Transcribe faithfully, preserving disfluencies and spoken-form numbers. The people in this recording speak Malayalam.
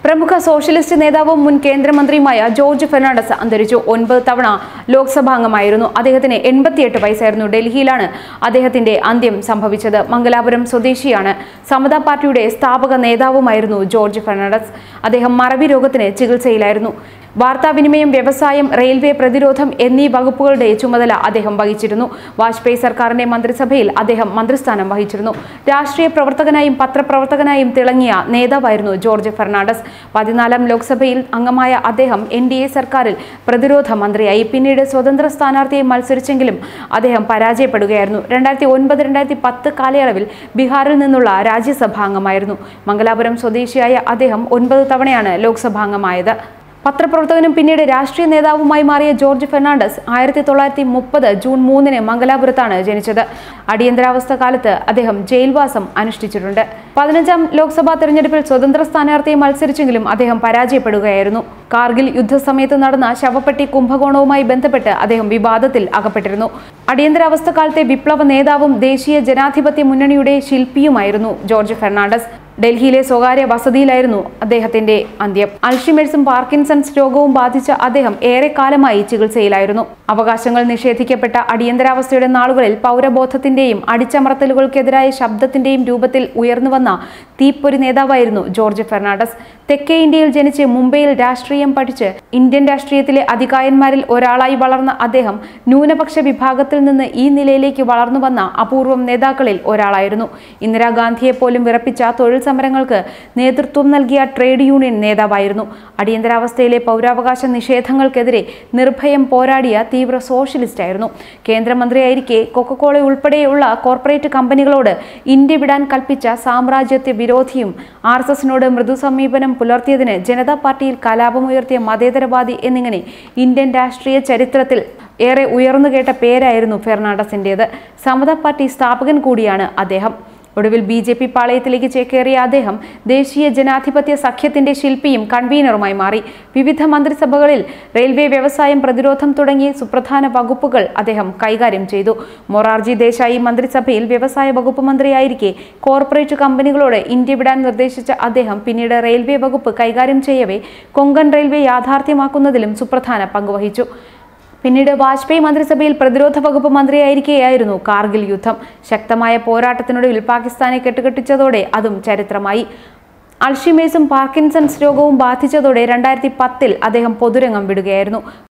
പ്രമുഖ സോഷ്യലിസ്റ്റ് നേതാവും മുൻ കേന്ദ്രമന്ത്രിയുമായ ജോർജ് ഫെർണാണ്ടസ് അന്തരിച്ചു. ഒൻപത് തവണ ലോക്സഭാംഗമായിരുന്നു. അദ്ദേഹത്തിന് എൺപത്തിയെട്ട് വയസ്സായിരുന്നു. ഡൽഹിയിലാണ് അദ്ദേഹത്തിന്റെ അന്ത്യം സംഭവിച്ചത്. മംഗലാപുരം സ്വദേശിയാണ്. സമതാ പാർട്ടിയുടെ സ്ഥാപക നേതാവുമായിരുന്നു ജോർജ് ഫെർണാണ്ടസ്. അദ്ദേഹം മറവി രോഗത്തിന് ചികിത്സയിലായിരുന്നു. വാർത്താവിനിമയം, വ്യവസായം, റെയിൽവേ, പ്രതിരോധം എന്നീ വകുപ്പുകളുടെ ചുമതല അദ്ദേഹം വഹിച്ചിരുന്നു. വാജ്പേയി സർക്കാരിന്റെ മന്ത്രിസഭയിൽ അദ്ദേഹം മന്ത്രിസ്ഥാനം വഹിച്ചിരുന്നു. രാഷ്ട്രീയ പ്രവർത്തകനായും പത്രപ്രവർത്തകനായും തിളങ്ങിയ നേതാവായിരുന്നു ജോർജ് ഫെർണാണ്ടസ്. പതിനാലാം ലോക്സഭയിൽ അംഗമായ അദ്ദേഹം എൻ ഡി എ സർക്കാരിൽ പ്രതിരോധ മന്ത്രിയായി. പിന്നീട് സ്വതന്ത്ര സ്ഥാനാർത്ഥിയായി മത്സരിച്ചെങ്കിലും അദ്ദേഹം പരാജയപ്പെടുകയായിരുന്നു. രണ്ടായിരത്തി ഒൻപത് രണ്ടായിരത്തി പത്ത് കാലയളവിൽ ബീഹാറിൽ നിന്നുള്ള രാജ്യസഭാംഗമായിരുന്നു. മംഗലാപുരം സ്വദേശിയായ അദ്ദേഹം ഒൻപത് തവണയാണ് ലോക്സഭാംഗമായത്. പത്രപ്രവർത്തകനും പിന്നീട് രാഷ്ട്രീയ നേതാവുമായി മാറിയ ജോർജ് ഫെർണാണ്ടസ് ആയിരത്തി തൊള്ളായിരത്തി മുപ്പത് ജൂൺ മൂന്നിന് മംഗലാപുരത്താണ് ജനിച്ചത്. അടിയന്തരാവസ്ഥ കാലത്ത് അദ്ദേഹം ജയിൽവാസം അനുഷ്ഠിച്ചിട്ടുണ്ട്. പതിനഞ്ചാം ലോക്സഭാ തെരഞ്ഞെടുപ്പിൽ സ്വതന്ത്ര സ്ഥാനാർത്ഥിയെ മത്സരിച്ചെങ്കിലും അദ്ദേഹം പരാജയപ്പെടുകയായിരുന്നു. കാർഗിൽ യുദ്ധസമയത്ത് നടന്ന ശവപ്പെട്ടി കുംഭകോണവുമായി ബന്ധപ്പെട്ട് അദ്ദേഹം വിവാദത്തിൽ അകപ്പെട്ടിരുന്നു. അടിയന്തരാവസ്ഥ കാലത്തെ വിപ്ലവ നേതാവും ദേശീയ ജനാധിപത്യ മുന്നണിയുടെ ശില്പിയുമായിരുന്നു ജോർജ് ഫെർണാണ്ടസ്. ഡൽഹിയിലെ സ്വകാര്യ വസതിയിലായിരുന്നു അദ്ദേഹത്തിന്റെ അന്ത്യം. അൽഷിമേഴ്സും പാർക്കിൻസൺസ് രോഗവും ബാധിച്ച അദ്ദേഹം ഏറെക്കാലമായി ചികിത്സയിലായിരുന്നു. അവകാശങ്ങൾ നിഷേധിക്കപ്പെട്ട അടിയന്തരാവസ്ഥയുടെ നാളുകളിൽ പൗരബോധത്തിന്റെയും അടിച്ചമർത്തലുകൾക്കെതിരായ ശബ്ദത്തിന്റെയും രൂപത്തിൽ ഉയർന്നുവന്ന തീപ്പൊരി നേതാവായിരുന്നു ജോർജ് ഫെർണാണ്ടസ്. തെക്കേ ഇന്ത്യയിൽ ജനിച്ച് മുംബൈയിൽ രാഷ്ട്രീയം പഠിച്ച് ഇന്ത്യൻ രാഷ്ട്രീയത്തിലെ അതികായന്മാരിൽ ഒരാളായി വളർന്ന അദ്ദേഹം ന്യൂനപക്ഷ വിഭാഗത്തിൽ നിന്ന് ഈ നിലയിലേക്ക് വളർന്നു വന്ന അപൂർവം നേതാക്കളിൽ ഒരാളായിരുന്നു. ഇന്ദിരാഗാന്ധിയെ പോലും വിറപ്പിച്ച തൊഴിൽ സമരങ്ങൾക്ക് നേതൃത്വം നൽകിയ ട്രേഡ് യൂണിയൻ നേതാവായിരുന്നു. അടിയന്തരാവസ്ഥയിലെ പൗരാവകാശ നിഷേധങ്ങൾക്കെതിരെ നിർഭയം പോരാടിയ തീവ്ര സോഷ്യലിസ്റ്റായിരുന്നു. കേന്ദ്രമന്ത്രിയായിരിക്കെ കൊക്കക്കോള ഉൾപ്പെടെയുള്ള കോർപ്പറേറ്റ് കമ്പനികളോട് ഇന്ത്യ വിടാൻ കൽപ്പിച്ച സാമ്രാജ്യത്വ വിരോധിയും ആർ എസ് എസിനോട് മൃദു സമീപനം പുലർത്തിയതിന് ജനതാ പാർട്ടിയിൽ കലാപമുയർത്തിയ മതേതരവാദി എന്നിങ്ങനെ ഇന്ത്യൻ രാഷ്ട്രീയ ചരിത്രത്തിൽ ഏറെ ഉയർന്നുകേട്ട പേരായിരുന്നു ഫെർണാണ്ടസിൻ്റേത്. സമതാ പാർട്ടി സ്ഥാപകൻ കൂടിയാണ് അദ്ദേഹം. ഒടുവിൽ ബി ജെ പി പാളയത്തിലേക്ക് ചേക്കേറിയ അദ്ദേഹം ദേശീയ ജനാധിപത്യ സഖ്യത്തിന്റെ ശില്പിയും കൺവീനറുമായി മാറി. വിവിധ മന്ത്രിസഭകളിൽ റെയിൽവേ, വ്യവസായം, പ്രതിരോധം തുടങ്ങിയ സുപ്രധാന വകുപ്പുകൾ അദ്ദേഹം കൈകാര്യം ചെയ്തു. മൊറാർജി ദേശായി മന്ത്രിസഭയിൽ വ്യവസായ വകുപ്പ് മന്ത്രിയായിരിക്കെ കോർപ്പറേറ്റ് കമ്പനികളോട് ഇന്ത്യ വിടാൻ നിർദ്ദേശിച്ച അദ്ദേഹം പിന്നീട് റെയിൽവേ വകുപ്പ് കൈകാര്യം ചെയ്യവേ കൊങ്കൺ റെയിൽവേ യാഥാർത്ഥ്യമാക്കുന്നതിലും സുപ്രധാന പങ്കുവഹിച്ചു. പിന്നീട് വാജ്പേയി മന്ത്രിസഭയിൽ പ്രതിരോധ വകുപ്പ് മന്ത്രിയായിരിക്കെയായിരുന്നു കാർഗിൽ യുദ്ധം. ശക്തമായ പോരാട്ടത്തിനൊടുവിൽ പാകിസ്ഥാനെ കെട്ടുകെട്ടിച്ചതോടെ അതും ചരിത്രമായി. അൽഷിമേഴ്സും പാർക്കിൻസൺസ് രോഗവും ബാധിച്ചതോടെ രണ്ടായിരത്തി പത്തിൽ അദ്ദേഹം പൊതുരംഗം വിടുകയായിരുന്നു.